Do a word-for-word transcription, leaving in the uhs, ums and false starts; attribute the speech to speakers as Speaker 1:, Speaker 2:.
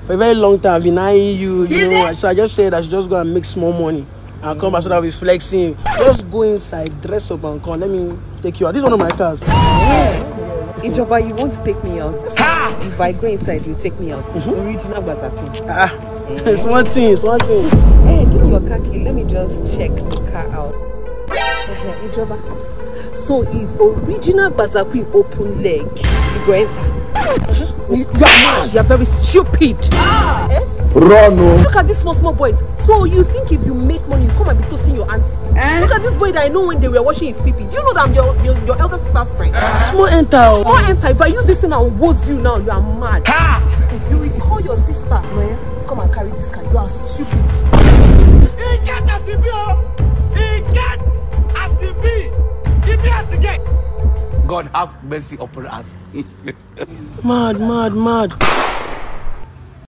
Speaker 1: for a very long time I've been eyeing you, you know. So I just said I should just go and make small money and come back so that we're flexing. Just go inside, dress up and come. Let me take you out. This is one of my cars.
Speaker 2: Yeah. Ijoba, you won't take me out. Ha! If I go inside, you take me out. Mm-hmm. Original Bazapi.
Speaker 1: Ah, yeah. It's one thing, it's one thing.
Speaker 2: Hey, give me your car key. Let me just check the car out. Ijoba. So if original Bazapi open leg, you go enter. Uh-huh. You are mad. You are very stupid. Ah. Eh?
Speaker 3: Run, no.
Speaker 2: Look at these small small boys. So you think if you make money, you come and be toasting your auntie? Eh? Look at this boy that I know when they were washing his pee-pee. Do you know that I'm your your, your elder sister's friend?
Speaker 1: Uh. Small enter.
Speaker 2: Small enter. If I use this thing and woz you now, you are mad. Ha! You will call your sister, man. Let's come and carry this car. You are stupid.
Speaker 4: He get a C B O. He get a C B. He be a C B. God have mercy upon us.
Speaker 1: Mad, mad, mad.